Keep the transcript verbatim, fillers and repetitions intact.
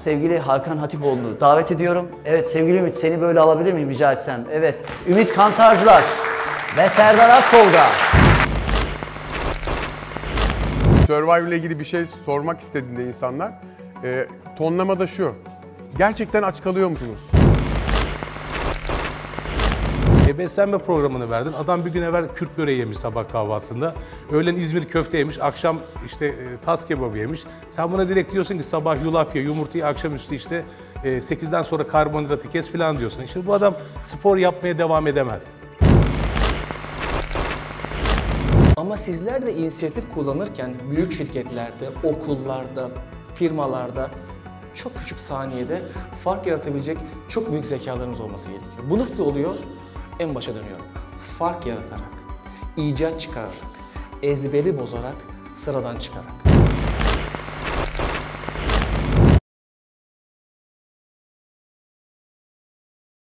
sevgili Hakan Hatipoğlu'nu davet ediyorum. Evet sevgili Ümit, seni böyle alabilir miyim rica etsem? Evet, Ümit Kantarcılar ve Serdar Aktolga. Survivor ile ilgili bir şey sormak istediğinde insanlar, e, tonlama da şu: gerçekten aç kalıyor musunuz? E, beslenme programını verdin. Adam bir gün evvel Kürt böreği yemiş sabah kahvaltısında. Öğlen İzmir köfte yemiş. Akşam işte e, tas kebabı yemiş. Sen buna direkt diyorsun ki sabah yulaf ye, yumurtayı, akşamüstü işte e, sekizden sonra karbonhidratı kes falan diyorsun. Şimdi bu adam spor yapmaya devam edemez. Ama sizler de inisiyatif kullanırken büyük şirketlerde, okullarda, firmalarda çok küçük saniyede fark yaratabilecek çok büyük zekalarınız olması gerekiyor. Bu nasıl oluyor? En başa dönüyorum. Fark yaratarak, icat çıkararak, ezberi bozarak, sıradan çıkarak.